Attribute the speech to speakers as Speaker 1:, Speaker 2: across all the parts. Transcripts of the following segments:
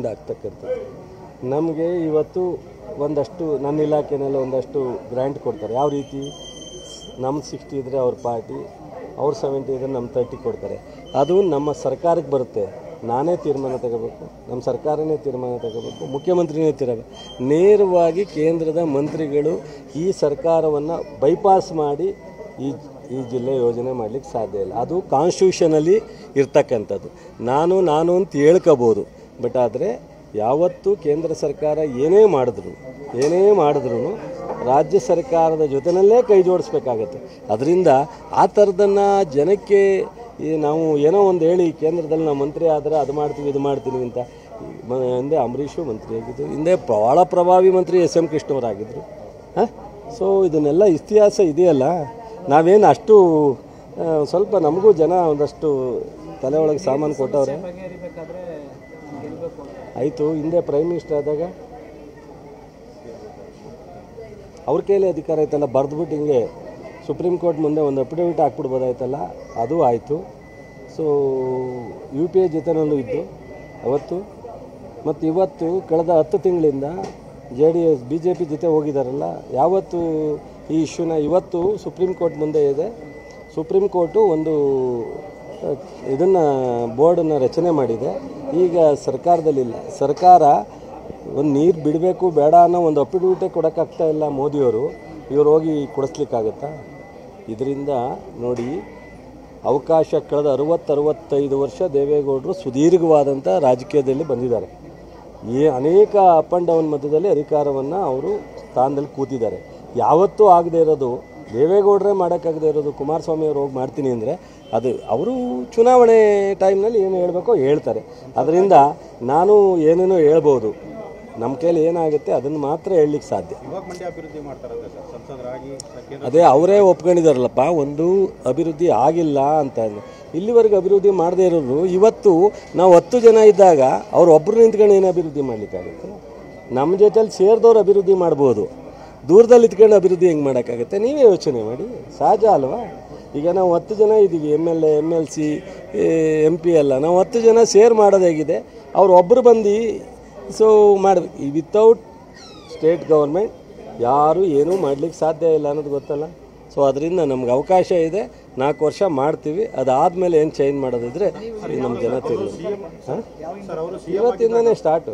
Speaker 1: ಆಗ್ತಕ್ಕಂಥದ್ದು. ನಮಗೆ ಇವತ್ತು ಒಂದಷ್ಟು ನನ್ನ ಇಲಾಖೆಯಲ್ಲಿ ಒಂದಷ್ಟು ಗ್ರ್ಯಾಂಟ್ ಕೊಡ್ತಾರೆ. ಯಾವ ರೀತಿ? ನಮ್ಮ 60 ಇದ್ದರೆ ಅವ್ರ ಪಾರ್ಟಿ, ಅವ್ರ 70 ಇದ್ದರೆ ನಮ್ಮ 30 ಕೊಡ್ತಾರೆ. ಅದು ನಮ್ಮ ಸರ್ಕಾರಕ್ಕೆ ಬರುತ್ತೆ. ನಾನೇ ತೀರ್ಮಾನ ತಗೋಬೇಕು, ನಮ್ಮ ಸರ್ಕಾರನೇ ತೀರ್ಮಾನ ತಗೋಬೇಕು, ಮುಖ್ಯಮಂತ್ರಿನೇ ನೇರವಾಗಿ ಕೇಂದ್ರದ ಮಂತ್ರಿಗಳು ಈ ಸರ್ಕಾರವನ್ನು ಬೈಪಾಸ್ ಮಾಡಿ ಈ ಜಿಲ್ಲೆ ಯೋಜನೆ ಮಾಡಲಿಕ್ಕೆ ಸಾಧ್ಯ ಇಲ್ಲ. ಅದು ಕಾನ್ಸ್ಟಿಟ್ಯೂಷನಲ್ಲಿ ಇರ್ತಕ್ಕಂಥದ್ದು. ನಾನು ಅಂತ ಹೇಳ್ಕೋಬೋದು. ಬಟ್ ಆದರೆ ಯಾವತ್ತೂ ಕೇಂದ್ರ ಸರ್ಕಾರ ಏನೇ ಮಾಡಿದ್ರು ರಾಜ್ಯ ಸರ್ಕಾರದ ಜೊತೆಯಲ್ಲೇ ಕೈ ಜೋಡಿಸ್ಬೇಕಾಗತ್ತೆ. ಅದರಿಂದ ಆ ಥರದನ್ನು ಜನಕ್ಕೆ ನಾವು ಏನೋ ಒಂದು ಹೇಳಿ ಕೇಂದ್ರದಲ್ಲಿ ನಾವು ಮಂತ್ರಿ ಆದರೆ ಅದು ಮಾಡ್ತೀವಿ ಇದು ಮಾಡ್ತೀವಿ ಅಂತ. ಹಿಂದೆ ಅಂಬರೀಷು ಮಂತ್ರಿ ಆಗಿದ್ದರು, ಹಿಂದೆ ಭಾಳ ಪ್ರಭಾವಿ ಮಂತ್ರಿ SM ಕೃಷ್ಣವರಾಗಿದ್ದರು. ಸೊ ಇದನ್ನೆಲ್ಲ ಇತಿಹಾಸ ಇದೆಯಲ್ಲ. ನಾವೇನು ಅಷ್ಟು ಸ್ವಲ್ಪ ನಮಗೂ ಜನ ಒಂದಷ್ಟು ತಲೆ ಒಳಗೆ ಸಾಮಾನು ಕೊಟ್ಟವ್ರೆ. ಆಯಿತು, ಹಿಂದೆ ಪ್ರೈಮ್ ಮಿನಿಸ್ಟರ್ ಆದಾಗ ಅವ್ರ ಕೈಲೇ ಅಧಿಕಾರ ಆಯ್ತಲ್ಲ, ಬರೆದ್ಬಿಟ್ಟು ಹಿಂಗೆ ಸುಪ್ರೀಂ ಕೋರ್ಟ್ ಮುಂದೆ ಒಂದು ಅಫಿಡವಿಟ್ ಹಾಕ್ಬಿಡ್ಬೋದಾಯ್ತಲ್ಲ, ಅದು ಆಯಿತು. ಸೊ UPA ಜೊತೆನಲ್ಲೂ ಇದ್ದು ಅವತ್ತು ಮತ್ತು ಇವತ್ತು ಕಳೆದ 10 ತಿಂಗಳಿಂದ JDS BJP ಜೊತೆ ಹೋಗಿದ್ದಾರಲ್ಲ. ಯಾವತ್ತು ಈ ಇಶ್ಯೂನ ಇವತ್ತು ಸುಪ್ರೀಂ ಕೋರ್ಟ್ ಮುಂದೆ ಇದೆ. ಸುಪ್ರೀಂ ಕೋರ್ಟು ಒಂದು ಇದನ್ನು ಬೋರ್ಡನ್ನು ರಚನೆ ಮಾಡಿದೆ. ಈಗ ಸರ್ಕಾರದಲ್ಲಿಲ್ಲ. ಸರ್ಕಾರ ಒಂದು ನೀರು ಬಿಡಬೇಕು ಬೇಡ ಅನ್ನೋ ಒಂದು ಅಫಿಡವಿಟೇ ಕೊಡೋಕ್ಕಾಗ್ತಾ ಇಲ್ಲ ಮೋದಿಯವರು. ಇವ್ರು ಹೋಗಿ ಕೊಡಿಸ್ಲಿಕ್ಕಾಗತ್ತಾ? ಇದರಿಂದ ನೋಡಿ, ಅವಕಾಶ ಕಳೆದ 60-65 ವರ್ಷ ದೇವೇಗೌಡರು ಸುದೀರ್ಘವಾದಂಥ ರಾಜಕೀಯದಲ್ಲಿ ಬಂದಿದ್ದಾರೆ. ಅನೇಕ ಅಪ್ ಆ್ಯಂಡ್ ಡೌನ್ ಮಧ್ಯದಲ್ಲಿ ಅಧಿಕಾರವನ್ನು ಅವರು ಸ್ಥಾನದಲ್ಲಿ ಕೂತಿದ್ದಾರೆ. ಯಾವತ್ತೂ ಆಗದೆ ಇರೋದು ದೇವೇಗೌಡರೇ ಮಾಡೋಕ್ಕಾಗದೇ ಇರೋದು ಕುಮಾರಸ್ವಾಮಿ ಅವರು ಹೋಗಿ ಮಾಡ್ತೀನಿ ಅಂದರೆ ಅದು ಅವರು ಚುನಾವಣೆ ಟೈಮ್ನಲ್ಲಿ ಏನು ಹೇಳಬೇಕೋ ಹೇಳ್ತಾರೆ. ಅದರಿಂದ ನಾನು ಏನೇನೋ ಹೇಳ್ಬೋದು, ನಮ್ಮ ಕೈಲಿ ಏನಾಗುತ್ತೆ ಅದನ್ನು ಮಾತ್ರ ಹೇಳಲಿಕ್ಕೆ ಸಾಧ್ಯ. ಅದೇ ಅವರೇ ಒಪ್ಕೊಂಡಿದ್ದಾರಲ್ಲಪ್ಪ, ಒಂದು ಅಭಿವೃದ್ಧಿ ಆಗಿಲ್ಲ ಅಂತ. ಇಲ್ಲಿವರೆಗೂ ಅಭಿವೃದ್ಧಿ ಮಾಡದೇ ಇರೋರು ಇವತ್ತು ನಾವು 10 ಜನ ಇದ್ದಾಗ ಅವ್ರು ಒಬ್ಬರು ನಿಂತ್ಕೊಂಡು ಏನು ಅಭಿವೃದ್ಧಿ ಮಾಡಲಿಕ್ಕಾಗುತ್ತೆ? ನಮ್ಮ ಜೊತೆಲಿ ಸೇರಿದವ್ರು ಅಭಿವೃದ್ಧಿ ಮಾಡ್ಬೋದು, ದೂರದಲ್ಲಿ ಇತ್ಕೊಂಡು ಅಭಿವೃದ್ಧಿ ಹೆಂಗೆ ಮಾಡೋಕ್ಕಾಗುತ್ತೆ? ನೀವೇ ಯೋಚನೆ ಮಾಡಿ. ಸಹಜ ಅಲ್ವಾ? ಈಗ ನಾವು 10 ಜನ ಇದ್ದೀವಿ, MLA MLC MP ಎಲ್ಲ ನಾವು 10 ಜನ ಸೇರ್ ಮಾಡೋದು ಹೇಗಿದೆ? ಅವ್ರು ಒಬ್ಬರು ಬಂದು ಸೊ ಮಾಡಬೇಕು. ಈ ವಿತೌಟ್ ಸ್ಟೇಟ್ ಗೌರ್ಮೆಂಟ್ ಯಾರೂ ಏನೂ ಮಾಡಲಿಕ್ಕೆ ಸಾಧ್ಯ ಇಲ್ಲ ಅನ್ನೋದು ಗೊತ್ತಲ್ಲ. ಸೊ ಅದರಿಂದ ನಮ್ಗೆ ಅವಕಾಶ ಇದೆ, 4 ವರ್ಷ ಮಾಡ್ತೀವಿ. ಅದಾದಮೇಲೆ ಏನು ಚೇಂಜ್ ಮಾಡೋದಿದ್ರೆ ನಮ್ಮ ಜನ ಇವತ್ತಿಂದನೇ ಸ್ಟಾರ್ಟು.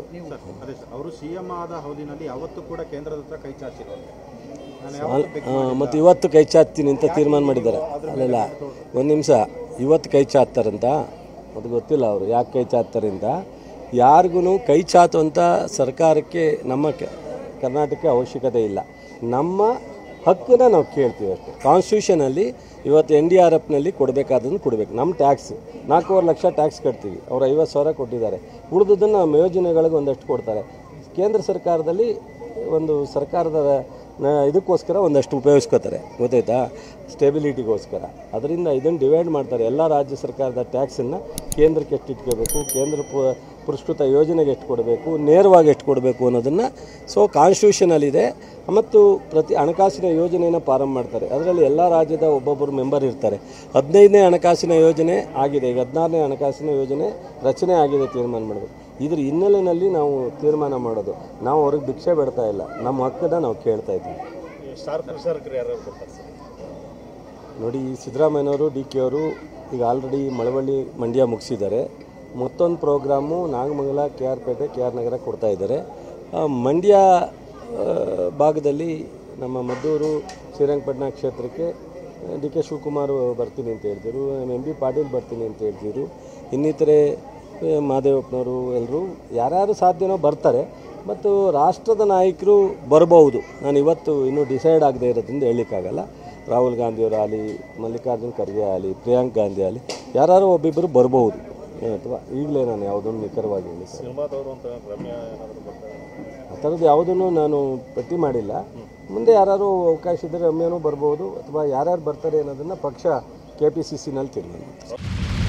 Speaker 1: ಮತ್ತು ಇವತ್ತು ಕೈ ಚಾಚ್ತೀನಿ ಅಂತ ತೀರ್ಮಾನ ಮಾಡಿದ್ದಾರೆ. ಅಲ್ಲ, ಒಂದು ನಿಮಿಷ, ಇವತ್ತು ಕೈ ಚಾಚ್ತಾರಂತ ಅದು ಗೊತ್ತಿಲ್ಲ. ಅವರು ಯಾಕೆ ಕೈ ಚಾಚ್ತಾರೆ ಅಂತ ಯಾರಿಗೂ ಕೈ ಚಾಚುವಂಥ ಸರ್ಕಾರಕ್ಕೆ ನಮ್ಮ ಕರ್ನಾಟಕಕ್ಕೆ ಅವಶ್ಯಕತೆ ಇಲ್ಲ. ನಮ್ಮ ಹಕ್ಕನ್ನು ನಾವು ಕೇಳ್ತೀವಿ ಅಷ್ಟೇ. ಕಾನ್ಸ್ಟಿಟ್ಯೂಷನಲ್ಲಿ ಇವತ್ತು NDRFನಲ್ಲಿ ಕೊಡಬೇಕಾದನ್ನು ಕೊಡಬೇಕು. ನಮ್ಮ ಟ್ಯಾಕ್ಸ್ 4.5 ಲಕ್ಷ ಟ್ಯಾಕ್ಸ್ ಕಟ್ತೀವಿ, ಅವ್ರು 50,000 ಕೊಟ್ಟಿದ್ದಾರೆ. ಉಳಿದದನ್ನು ನಮ್ಮ ಯೋಜನೆಗಳಿಗೆ ಒಂದಷ್ಟು ಕೊಡ್ತಾರೆ. ಕೇಂದ್ರ ಸರ್ಕಾರದಲ್ಲಿ ಒಂದು ಸರ್ಕಾರದ ಇದಕ್ಕೋಸ್ಕರ ಒಂದಷ್ಟು ಉಪಯೋಗಿಸ್ಕೋತಾರೆ, ಗೊತ್ತಾಯ್ತಾ? ಸ್ಟೆಬಿಲಿಟಿಗೋಸ್ಕರ. ಅದರಿಂದ ಇದನ್ನು ಡಿವೈಡ್ ಮಾಡ್ತಾರೆ. ಎಲ್ಲ ರಾಜ್ಯ ಸರ್ಕಾರದ ಟ್ಯಾಕ್ಸನ್ನು ಕೇಂದ್ರಕ್ಕೆ ಎಷ್ಟು ಇಟ್ಕೋಬೇಕು, ಕೇಂದ್ರ ಪುರಸ್ಕೃತ ಯೋಜನೆಗೆ ಎಷ್ಟು ಕೊಡಬೇಕು, ನೇರವಾಗಿ ಎಷ್ಟು ಕೊಡಬೇಕು ಅನ್ನೋದನ್ನು ಸೊ ಕಾನ್ಸ್ಟಿಟ್ಯೂಷನಲ್ಲಿದೆ. ಮತ್ತು ಪ್ರತಿ ಹಣಕಾಸಿನ ಯೋಜನೆಯನ್ನು ಪ್ರಾರಂಭ ಮಾಡ್ತಾರೆ. ಅದರಲ್ಲಿ ಎಲ್ಲ ರಾಜ್ಯದ ಒಬ್ಬೊಬ್ಬರು ಮೆಂಬರ್ ಇರ್ತಾರೆ. 15ನೇ ಹಣಕಾಸಿನ ಯೋಜನೆ ಆಗಿದೆ, ಈಗ 16ನೇ ಹಣಕಾಸಿನ ಯೋಜನೆ ರಚನೆ ಆಗಿದೆ. ತೀರ್ಮಾನ ಮಾಡಬೇಕು. ಇದ್ರ ಹಿನ್ನೆಲೆಯಲ್ಲಿ ನಾವು ತೀರ್ಮಾನ ಮಾಡೋದು. ನಾವು ಅವ್ರಿಗೆ ಭಿಕ್ಷೆ ಬಿಡ್ತಾ ಇಲ್ಲ, ನಮ್ಮ ಹಕ್ಕನ್ನು ನಾವು ಕೇಳ್ತಾ ಇದ್ದೀವಿ. ನೋಡಿ, ಸಿದ್ದರಾಮಯ್ಯನವರು DK ಅವರು ಈಗ ಆಲ್ರೆಡಿ ಮಳವಳ್ಳಿ ಮಂಡ್ಯ ಮುಗಿಸಿದ್ದಾರೆ. ಮತ್ತೊಂದು programme Nagamangala, KR Pete, KR Nagar ಕೊಡ್ತಾ ಇದ್ದಾರೆ. ಮಂಡ್ಯ ಭಾಗದಲ್ಲಿ ನಮ್ಮ ಮದ್ದೂರು ಶ್ರೀರಂಗಪಟ್ಟಣ ಕ್ಷೇತ್ರಕ್ಕೆ DK ಶಿವಕುಮಾರ್ ಬರ್ತೀನಿ ಅಂತ ಹೇಳ್ತಿದ್ರು, MB ಪಾಟೀಲ್ ಬರ್ತೀನಿ ಅಂತ ಹೇಳ್ತಿದ್ರು, ಇನ್ನಿತರೆ ಮಹದೇವಪ್ಪನವರು ಎಲ್ಲರೂ ಯಾರ್ಯಾರು ಸಾಧ್ಯನೋ ಬರ್ತಾರೆ. ಮತ್ತು ರಾಷ್ಟ್ರದ ನಾಯಕರು ಬರ್ಬೋದು. ನಾನು ಇವತ್ತು ಇನ್ನೂ ಡಿಸೈಡ್ ಆಗದೆ ಇರೋದ್ರಿಂದ ಹೇಳಲಿಕ್ಕಾಗಲ್ಲ. ರಾಹುಲ್ ಗಾಂಧಿಯವರು ಆಗಲಿ, ಮಲ್ಲಿಕಾರ್ಜುನ್ ಖರ್ಗೆ ಆಗಲಿ, ಪ್ರಿಯಾಂಕ್ ಗಾಂಧಿ ಆಗಲಿ, ಯಾರು ಒಬ್ಬಿಬ್ಬರು ಬರ್ಬೋದು. ಅಥವಾ ಈಗಲೇ ನಾನು ಯಾವುದನ್ನು ನಿಖರವಾಗಿ ಹೇಳಿ ಆ ಥರದ್ದು ಯಾವುದನ್ನು ನಾನು ಪಟ್ಟಿ ಮಾಡಿಲ್ಲ. ಮುಂದೆ ಯಾರು ಅವಕಾಶ ಇದ್ದರೆ ರಮ್ಯನೂ ಬರ್ಬೋದು, ಅಥವಾ ಯಾರ್ಯಾರು ಬರ್ತಾರೆ ಅನ್ನೋದನ್ನು ಪಕ್ಷ KPCCನಲ್ಲಿ ತೀರ್ಮಾನ.